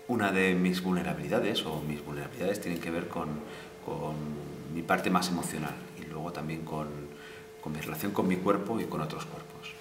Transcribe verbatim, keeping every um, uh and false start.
Una de mis vulnerabilidades, o mis vulnerabilidades, tienen que ver con, con mi parte más emocional y luego también con, con mi relación con mi cuerpo y con otros cuerpos.